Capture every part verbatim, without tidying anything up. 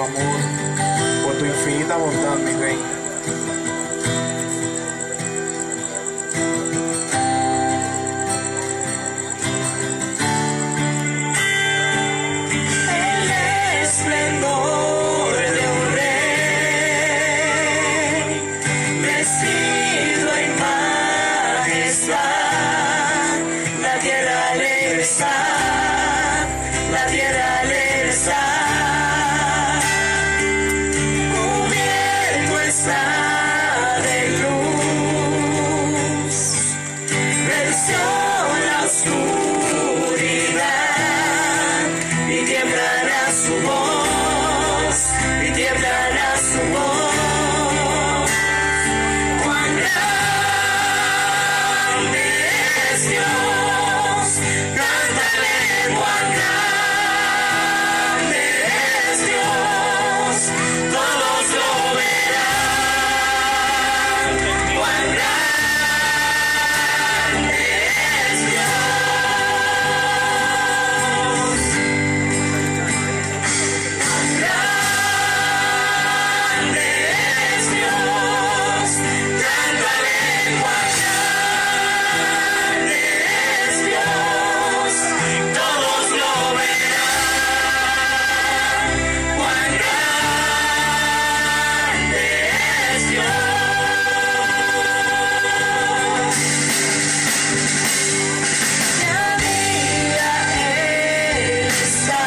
amor, por tu infinita bondad, mi reina. La tierra le está, cubierto está de luz, venció la oscuridad y tiemblará su voz, y tiemblará su voz. Cuán grande es Dios, cántale. Cuán grande es Dios, todos lo verán. Cuán grande es Dios, cuán grande es Dios, cántale. Cuán grande es Dios, todos lo verán. Cuán grande es Dios. Ya vida Él está,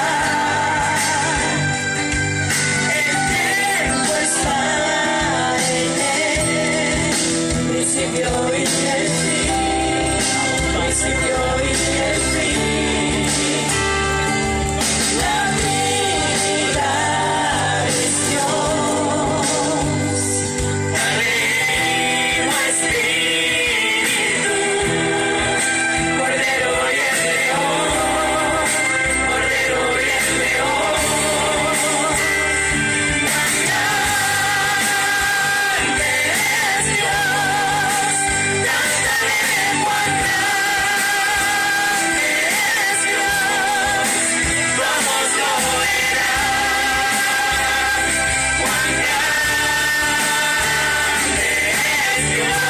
el tiempo está en Él, principio y el fin, principio y el fin. La vida es Dios, Divino Espíritu, Cordero y el León, Cordero y el León. Cuán grande es Dios, cántale. Cuán grande es Dios, todos lo verán. Cuán grande es Dios.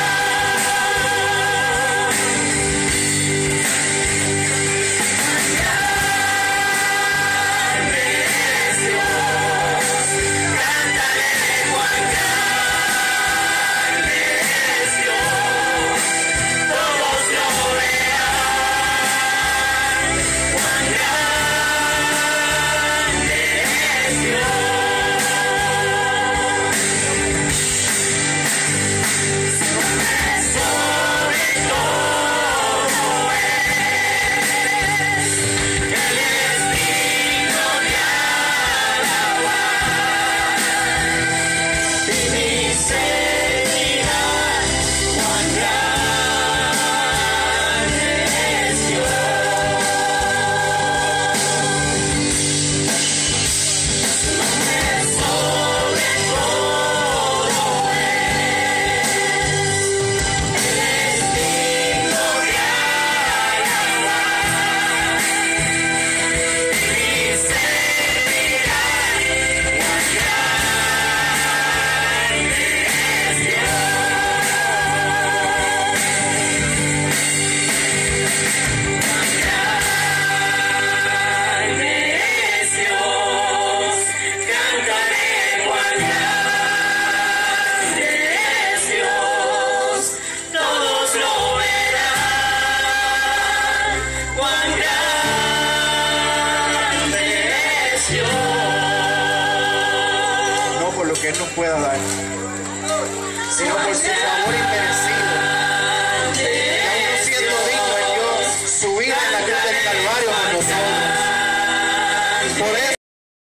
Cuán grande es Dios, cántale. Cuán grande es Dios, todos lo verán. Cuán grande es Dios. Sobre todo es, Él es digno de alabar. Y mi ser dirá, cuán grande es Dios. Su nombre sobre todo es, Él es digno de alabar. Y mi ser dirá, cuán grande es Dios. Cuán grande es Dios, cántale. Cuán grande es Dios, todos lo verán. Cuán grande es Dios. No por lo que Él nos pueda dar, sino por su favor inmerecido.